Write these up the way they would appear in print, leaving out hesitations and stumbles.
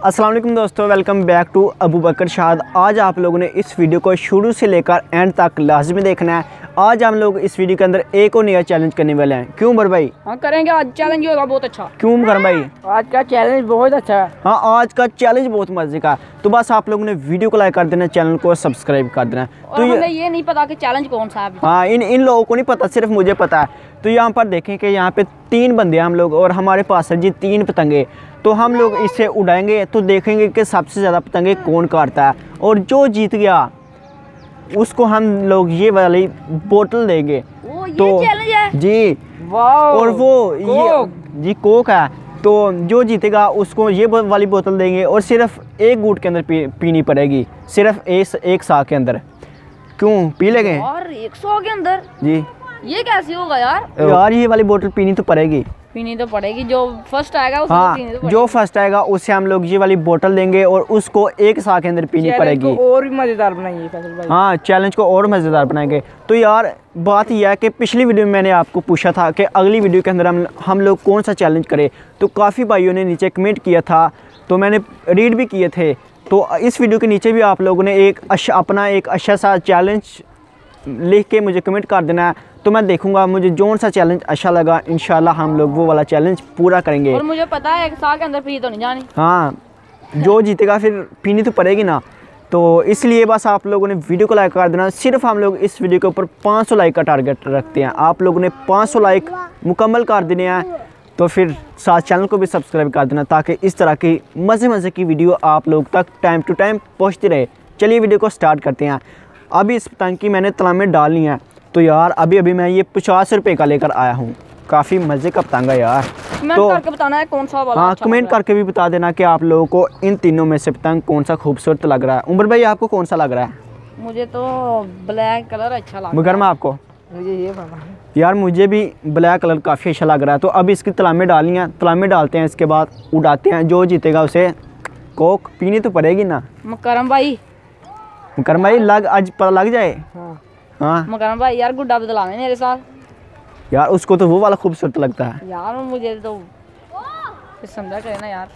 अस्सलाम वालेकुम दोस्तों, welcome back to Abu Bakar Shad. आज आप लोगों ने इस वीडियो को शुरू से लेकर एंड तक लाजमी देखना है। आज हम लोग इस वीडियो के अंदर एक और नया चैलेंज करने वाले हैं। क्यों उमर भाई? हाँ करेंगे, आज चैलेंज होगा बहुत अच्छा। क्यों उमर भाई? आज का चैलेंज बहुत अच्छा है। हाँ, आज का चैलेंज बहुत मजे का। तो बस आप लोगों ने वीडियो को लाइक कर देना, चैनल को सब्सक्राइब कर देना। और तो हमें ये नहीं पता कि चैलेंज कौन सा है। हाँ, इन लोगों को नहीं पता, सिर्फ मुझे पता है। तो यहाँ पर देखें कि यहाँ पे 3 बंदे हैं हम लोग, और हमारे पास है जी 3 पतंगे। तो हम लोग इसे उड़ाएंगे तो देखेंगे कि सबसे ज़्यादा पतंगे कौन काटता है, और जो जीत गया उसको हम लोग ये वाली बोतल देंगे। तो ये चैलेंज है जी, और वो ये जी कोक है। तो जो जीतेगा उसको ये वाली बोतल देंगे, और सिर्फ एक घूंट के अंदर पीनी पड़ेगी, सिर्फ एक साल के अंदर। क्यों पी लेंगे? और 100 के अंदर जी, ये कैसे होगा यार? यार ये वाली बोतल पीनी तो पड़ेगी। पीनी तो पड़ेगी, जो फर्स्ट आएगा उसको हाँ, पीनी तो पड़ेगी। जो फर्स्ट आएगा उससे हम लोग ये वाली बोतल देंगे, और उसको एक साल के अंदर पीनी पड़ेगी। और भी मजेदार बनाएंगे फैसल भाई। हाँ, चैलेंज को और मज़ेदार बनाएंगे। तो यार बात यह है कि पिछली वीडियो में मैंने आपको पूछा था कि अगली वीडियो के अंदर हम लोग कौन सा चैलेंज करें। तो काफ़ी भाइयों ने नीचे कमेंट किया था, तो मैंने रीड भी किए थे। तो इस वीडियो के नीचे भी आप लोगों ने अपना एक अच्छा सा चैलेंज लिख के मुझे कमेंट कर देना है। तो मैं देखूंगा मुझे जोन सा चैलेंज अच्छा लगा, इंशाल्लाह हम लोग वो वाला चैलेंज पूरा करेंगे। और मुझे पता है 1 साल के अंदर पी तो नहीं जानी। हाँ, जो जीतेगा फिर पीनी तो पड़ेगी ना। तो इसलिए बस आप लोगों ने वीडियो को लाइक कर देना। सिर्फ हम लोग इस वीडियो के ऊपर 500 लाइक का टारगेट रखते हैं। आप लोगों ने 500 लाइक मुकम्मल कर देने हैं, तो फिर साथ चैनल को भी सब्सक्राइब कर देना, ताकि इस तरह की मज़े की वीडियो आप लोग तक टाइम टू टाइम पहुँचती रहे। चलिए वीडियो को स्टार्ट करते हैं। अभी इस पतंग की मैंने तलाब में डालनी है। तो यार अभी मैं ये 50 रुपये का लेकर आया हूँ। काफ़ी मज़े का पतंग है यार। कमेंट करके बताना है कौन सा वाला। हाँ, अच्छा कमेंट करके भी बता देना कि आप लोगों को इन तीनों में से पतंग कौन सा खूबसूरत लग रहा है। उमर भाई आपको कौन सा लग रहा है? मुझे तो ब्लैक कलर अच्छा लगा। मुगरमा आपको? मुझे ये पता है यार, मुझे भी ब्लैक कलर काफ़ी अच्छा लग रहा है। तो अब इसकी तलाब में डालनी है, तलाब में डालते हैं, इसके बाद उड़ाते हैं। जो जीतेगा उसे कोक पीनी तो पड़ेगी ना। मुकरम भाई, मुकरमा भाई आज पता लग जाए। हाँ मुकरम भाई यार गुड्डा बदलाने मेरे साथ। यार, उसको तो वो वाला खूबसूरत लगता है यार, मुझे तो समझा करे ना यार।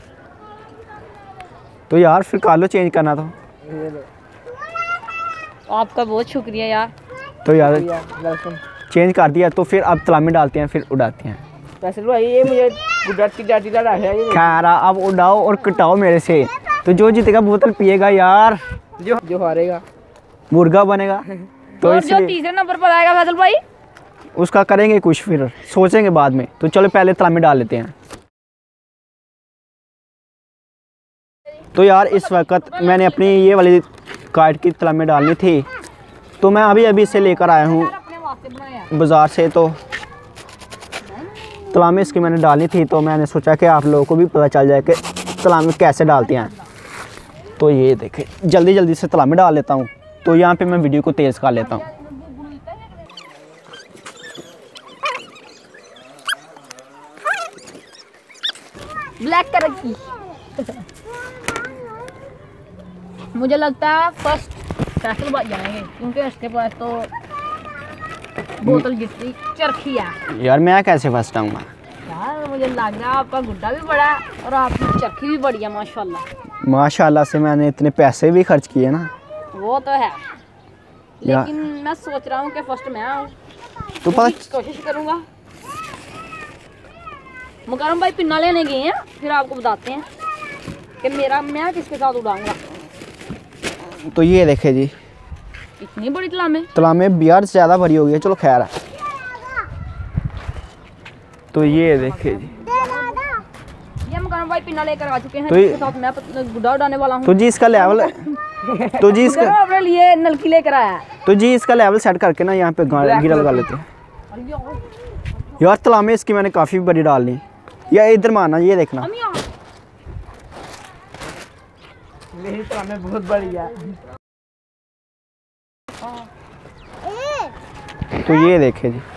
तो यार फिर कर लो, चेंज करना तो। आपका बहुत शुक्रिया यार। तो यार चेंज कर दिया, तो फिर अब तलाब में डालते हैं, फिर उड़ाते हैं। फैसल भाई ये मुझे गुड्डा है। खैर अब उड़ाओ और कटाओ मेरे से। तो जो जीतेगा बोतल पिएगा यार, जो हारेगा मुर्गा बनेगा। तो और जो तीसरे नंबर पर आएगा फैसल भाई, उसका करेंगे कुछ, फिर सोचेंगे बाद में। तो चलो पहले तलाब में डाल लेते हैं। तो यार इस वक्त मैंने अपनी ये वाली काट की तलाब में डालनी थी, तो मैं अभी इसे लेकर आया हूँ बाज़ार से। तो तलाब में इसकी मैंने डालनी थी, तो मैंने सोचा कि आप लोगों को भी पता चल जाए कि तलाब में कैसे डालते हैं। तो ये देखें, जल्दी से तलाब में डाल लेता हूँ। तो यहाँ पे मैं वीडियो को तेज़ कर लेता हूँ। ब्लैक कलर की मुझे लगता है फर्स्ट फैसल भाई जाएंगे, क्योंकि इसके पास तो बोतल जितनी चरखी है। यार मैं कैसे फर्स्ट आऊँगा? यार मुझे लग रहा है आपका गुड्डा भी बड़ा है और आपकी चरखी भी बड़ी है माशाल्लाह। माशाल्लाह से मैंने इतने पैसे भी खर्च किए ना। वो तो है, लेकिन मैं सोच रहा हूँ कि फर्स्ट मैं आऊँ। तो कोशिश करूँगा। मुकरम भाई पिन्ना लेने गए हैं, फिर आपको बताते हैं कि मैं किसके साथ उड़ाऊंगा। तो ये देखे जी, इतनी बड़ी तलाब में यार ज़्यादा भरी हो गई है। चलो खैर है। तो ये देखे जी, ये मुकरम भाई पिन्ना लेकर आ चुके हैं। तो इसके साथ मैं गुड्डा उड़ाने वाला हूँ। तो जी इसका लेवल तो जी इसका अपने लिए नलकी लेकर आया है। तो जी इसका लेवल सेट करके ना यहाँ पे गिरा लगा लेते हैं। यार तलाब में इसकी मैंने काफ़ी बड़ी डाल ली। या इधर मारना, ये देखना। मेरी तलाब में बहुत बड़ी है। तो ये देखे जी,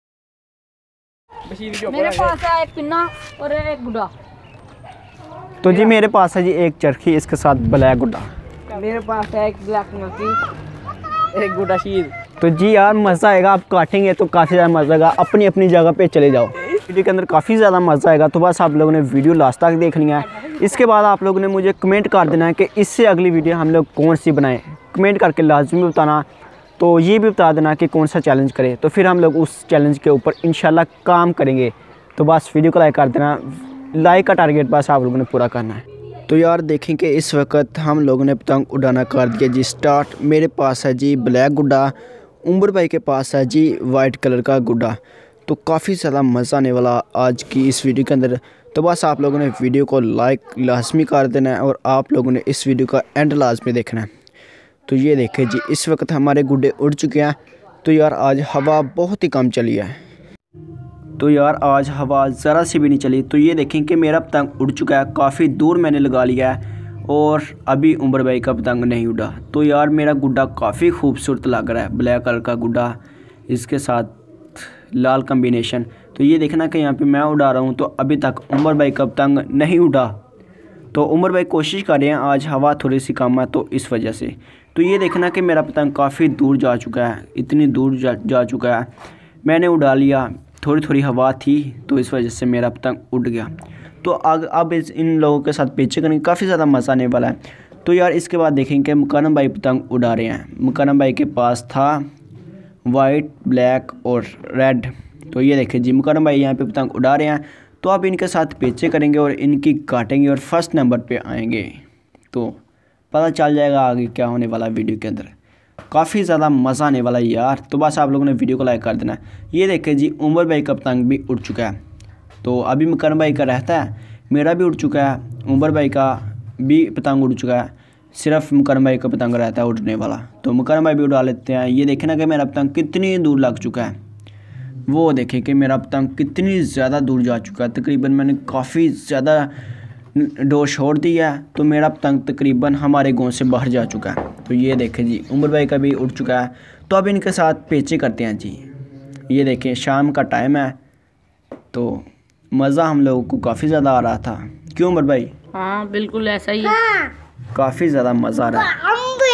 मेरे पास है एक पिन्ना और एक गुड्डा। तो जी मेरे पास है जी एक चरखी, इसके साथ ब्लैक गुड्डा। मेरे पास है एक ब्लैक नलकी, एक गुड्डा शील। तो जी यार मज़ा आएगा, आप काटेंगे तो काफ़ी ज़्यादा मज़ा आएगा। अपनी जगह पे चले जाओ, वीडियो के अंदर काफ़ी ज़्यादा मज़ा आएगा। तो बस आप लोगों ने वीडियो लास्ट तक देखनी है। इसके बाद आप लोगों ने मुझे कमेंट कर देना है कि इससे अगली वीडियो हम लोग कौन सी बनाएं। कमेंट करके लाजमी बताना। तो ये भी बता देना कि कौन सा चैलेंज करें, तो फिर हम लोग उस चैलेंज के ऊपर इंशाल्लाह काम करेंगे। तो बस वीडियो को लाइक कर देना। लाइक का टारगेट बस आप लोगों ने पूरा करना है। तो यार देखें कि इस वक्त हम लोगों ने पतंग उड़ाना कर दिया जी स्टार्ट। मेरे पास है जी ब्लैक गुड्डा, उमर भाई के पास है जी वाइट कलर का गुड्डा। तो काफ़ी ज़्यादा मज़ा आने वाला आज की इस वीडियो के अंदर। तो बस आप लोगों ने वीडियो को लाइक लाजमी कर देना है और आप लोगों ने इस वीडियो का एंड लाजमी देखना है। तो ये देखें जी इस वक्त हमारे गुड्डे उड़ चुके हैं। तो यार आज हवा बहुत ही कम चली है। तो यार आज हवा ज़रा सी भी नहीं चली। तो ये देखें कि मेरा पतंग उड़ चुका है, काफ़ी दूर मैंने लगा लिया है और अभी उमर भाई का पतंग नहीं उड़ा। तो यार मेरा गुड्डा काफ़ी खूबसूरत लग रहा है, ब्लैक कलर का गुड्डा इसके साथ लाल कम्बिनेशन। तो ये देखना कि यहाँ पे मैं उड़ा रहा हूँ तो अभी तक उमर भाई का पतंग नहीं उड़ा। तो उमर भाई कोशिश कर रहे हैं, आज हवा थोड़ी सी कम है तो इस वजह से। तो ये देखना कि मेरा पतंग काफ़ी दूर जा चुका है, इतनी दूर जा चुका है। मैंने उड़ा लिया, थोड़ी थोड़ी हवा थी तो इस वजह से मेरा पतंग उड़ गया। तो अब इन लोगों के साथ पीछे करेंगे, काफ़ी ज़्यादा मज़ा आने वाला है। तो यार इसके बाद देखेंगे मुकरम भाई पतंग उड़ा रहे हैं। मुकरम भाई के पास था वाइट, ब्लैक और रेड। तो ये देखें जी मुकरम भाई यहाँ पे पतंग उड़ा रहे हैं। तो अब इनके साथ पीछे करेंगे और इनकी काटेंगे और फर्स्ट नंबर पे आएंगे। तो पता चल जाएगा आगे क्या होने वाला वीडियो के अंदर। काफ़ी ज़्यादा मज़ा आने वाला है यार। तो बस आप लोगों ने वीडियो को लाइक कर देना है। ये देखें जी उमर भाई का पतंग भी उड़ चुका है। तो अभी मुकरम भाई का रहता है, मेरा भी उड़ चुका है, उमर भाई का भी पतंग उड़ चुका है, सिर्फ मुकरम भाई का पतंग रहता है उड़ने वाला। तो मुकरम भाई भी उड़ा लेते हैं। ये देखना कि मेरा पतंग कितनी दूर लग चुका है। वो देखें कि मेरा पतंग कितनी ज़्यादा दूर जा चुका है। तकरीबन मैंने काफ़ी ज़्यादा डोर छोड़ दिया है तो मेरा पतंग तकरीबन हमारे गांव से बाहर जा चुका है। तो ये देखें जी उमर भाई का भी उड़ चुका है। तो अब इनके साथ पेचे करते हैं जी। ये देखें शाम का टाइम है तो मज़ा हम लोगों को काफ़ी ज़्यादा आ रहा था। क्यों उमर भाई? हाँ बिल्कुल ऐसा ही, काफ़ी ज़्यादा मज़ा आ रहा है।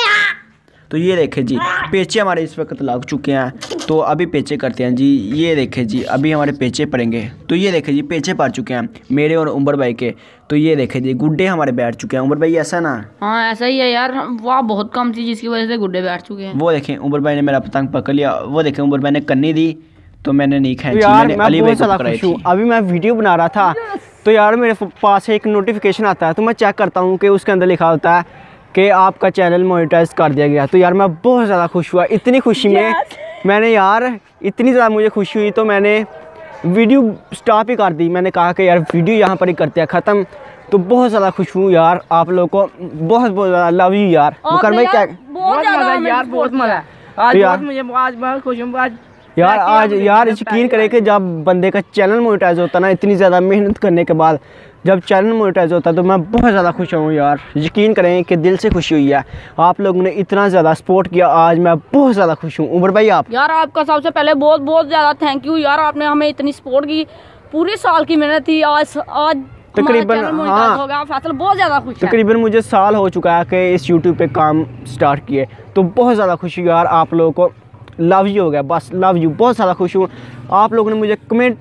तो ये देखें जी पेचे हमारे इस वक्त लग चुके हैं। तो अभी पेचे करते हैं जी। ये देखें जी अभी हमारे पेचे पड़ेंगे। तो ये देखें जी पेचे पड़ चुके हैं मेरे और उमर भाई के। तो ये देखें जी गुड्डे हमारे बैठ चुके हैं। उमर भाई ऐसा ना? हाँ ऐसा ही है यार, वाह बहुत कम थी जिसकी वजह से गुड्डे बैठ चुके हैं। वो देखें उमर भाई ने मेरा पतंग पकड़ लिया। वो देखें उमर भाई ने कन्नी दी तो मैंने नहीं खींची। यार मैंने मैं अली भाई बहुत को ज़्यादा पकड़ाई खुश हूँ। थी। अभी मैं वीडियो बना रहा था तो यार मेरे पास एक नोटिफिकेशन आता है तो मैं चेक करता हूँ कि उसके अंदर लिखा होता है कि आपका चैनल मोनेटाइज कर दिया गया। तो यार मैं बहुत ज़्यादा खुश हुआ। इतनी खुशी में मैंने यार इतनी ज़्यादा मुझे खुशी हुई तो मैंने वीडियो स्टॉप ही कर दी। मैंने कहा कि यार वीडियो यहाँ पर ही करते हैं ख़त्म। तो बहुत ज़्यादा खुश हूँ यार। आप लोगों को बहुत बहुत ज़्यादा लव यू यार। मुकरम भाई क्या बहुत ज़्यादा यार, बहुत मज़ा आज तो यार- बहुत मुझे आज बहुत खुश हूँ आज यार आज यार यकीन करें कि जब बंदे का चैनल मोनेटाइज होता है ना, इतनी ज़्यादा मेहनत करने के बाद जब चैनल मोनेटाइज होता है तो मैं बहुत ज़्यादा खुश हूँ यार। यकीन करें कि दिल से खुशी हुई है। आप लोगों ने इतना ज़्यादा सपोर्ट किया, आज मैं बहुत ज़्यादा खुश हूँ। उमर भाई आप? यार आपका सबसे पहले बहुत बहुत ज़्यादा थैंक यू यार, आपने हमें इतनी सपोर्ट की। पूरे साल की मेहनत थी, आज तकरीबन हाँ हो गया। फैसल बहुत ज़्यादा खुश है। तकरीबन मुझे साल हो चुका है कि इस यूट्यूब पे काम स्टार्ट किए। तो बहुत ज़्यादा खुशी यार। आप लोगों को लव यू हो गया, बस लव यू। बहुत ज़्यादा खुश हूँ। आप लोगों ने मुझे कमेंट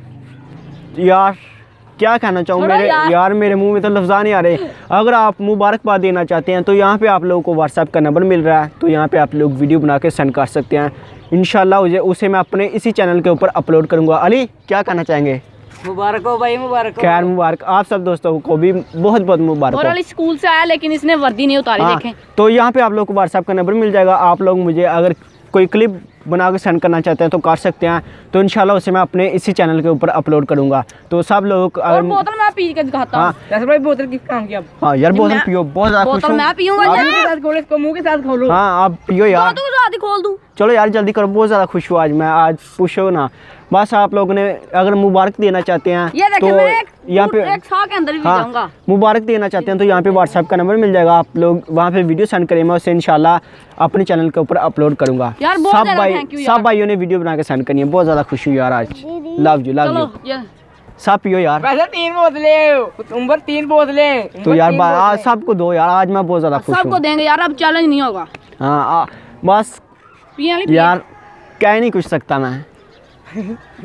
यार क्या कहना चाहूँ यार मेरे मुंह में तो लफ्ज़ नहीं आ रहे। अगर आप मुबारकबाद देना चाहते हैं तो यहाँ पे आप लोगों को व्हाट्सएप का नंबर मिल रहा है। तो यहाँ पे आप लोग वीडियो बना के सेंड कर सकते हैं। इंशाल्लाह उसे मैं अपने इसी चैनल के ऊपर अपलोड करूँगा। अली क्या कहना चाहेंगे? मुबारक हो भाई, मुबारक हो। खैर मुबारक। आप सब दोस्तों को भी बहुत बहुत मुबारक और हो। अली स्कूल से आया लेकिन इसने वर्दी नहीं उतारी। हाँ, देखें तो यहाँ पे आप लोग को व्हाट्सएप का नंबर मिल जाएगा। आप लोग मुझे अगर कोई क्लिप बना के सेंड करना चाहते हैं तो कर सकते हैं। तो इंशाल्लाह उसे मैं अपने इसी चैनल के ऊपर अपलोड करूँगा। तो सब लोग और बोतल मैं पी के दिखाता हूँ। जैसे भाई बोतल किस काम की अब? हाँ यार बोतल पियो, बहुत ज़्यादा खुश बोतल हूँ। मैं पीऊँगा मुंह के साथ खोलो इसको, मुंह के साथ खोलो। हाँ आप पियो यार। तो साथ ही खोल दूँ। चलो यार जल्दी करो, बहुत ज़्यादा खुश हुआ आज मैं। आज पूछो ना, बस आप लोगों ने अगर मुबारक देना चाहते हैं ये देखें तो मैं यहाँ पे एक साल के अंदर भी हाँ जाऊंगा। मुबारक देना चाहते हैं तो यहाँ पे व्हाट्सएप का नंबर मिल जाएगा। आप लोग वहाँ पे वीडियो सेंड करें, मैं उसे इंशाल्लाह अपने चैनल के ऊपर अपलोड करूँगा। यार बहुत ज़्यादा thank you यार। सब भाइयों ने वीडियो बना के सेंड करनी है। बहुत ज़्यादा खुश हूँ यार आज। Love you love you. चलो ये सब पियो यार। वैसे 3 बोतलें उम्र 3 बोतलें तो यार आज सबको दो यार। आज मैं बहुत ज़्यादा खुश सबको हूँ। देंगे यार, अब चैलेंज नहीं होगा। हाँ बस पिए वाली पिए। यार कह नहीं कुछ सकता मैं।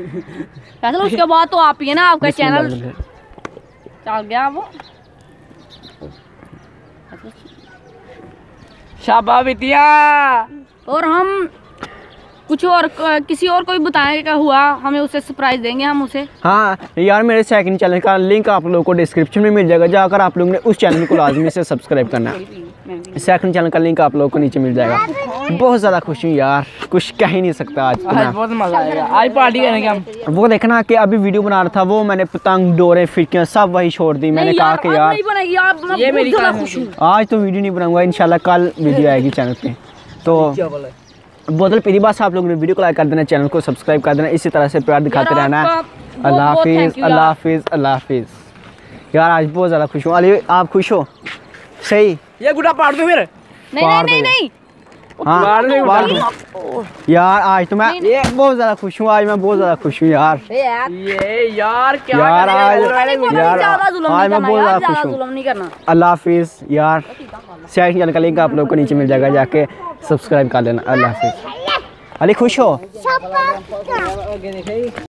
फैसल उसके बाद तो आप पिए ना, आपका चैनल चल गया वो। शाबा बिटिया। और हम कुछ और किसी और को भी बताएगा हुआ, हमें उसे सरप्राइज देंगे हम उसे। हाँ यार, मेरे सेकंड चैनल का लिंक आप लोगों को डिस्क्रिप्शन में मिल जाएगा, जाकर आप लोगों ने उस चैनल को लाजमी से सब्सक्राइब करना है। सेकंड चैनल का लिंक आप लोगों को नीचे मिल जाएगा। बहुत ज़्यादा खुश हूँ यार, कुछ कह ही नहीं सकता आज तो आज मैं। बहुत मजा आएगा, आज पार्टी करेंगे हम। वो देखना कि अभी वीडियो बना रहा था, वो मैंने पतंग डोरे फिरकियाँ सब वही छोड़ दी। मैंने कहा कि यार नहीं बनेगी यार, मैं ये मेरी बहुत ज़्यादा कहानी खुश हूँ। आज तो वीडियो नहीं बनाऊंगा, इंशाल्लाह कल वीडियो आएगी चैनल पे। तो बोतल पीरी बात, आप लोगों ने वीडियो को लाइक कर देना, चैनल को सब्सक्राइब कर देना, इसी तरह से प्यार दिखाते यार, रहना। आपका अल्लाह बहुत-बहुत हाफिज़, thank you अल्लाह यार। हाफिज़, अल्लाह हाफिज़। यार आज बहुत ज़्यादा खुश हूँ। अली आप खुश हो? सही ये गुड्डा पाड़ दो फिर। नहीं पार नहीं दो नहीं हाँ पाड़ दे पार गुड्डा। दो। यार आज तो मैं बहुत ज़्यादा खुश हूँ, आज मैं बहुत ज़्यादा खुश हूँ यार। ये यार क्या यार करेंगे? आज यार ज़्यादा जुल्म आज नहीं मैं करना बहुत यार, ज़्यादा ज़्यादा खुश हूँ। जुल्म नहीं करना। अल्लाह हाफिज़ यार। सेकंड चैनल का लिंक आप लोगों को नीचे मिल जाएगा, जाके सब्सक्राइब कर लेना। अल्लाह हाफिज़। अली खुश हो?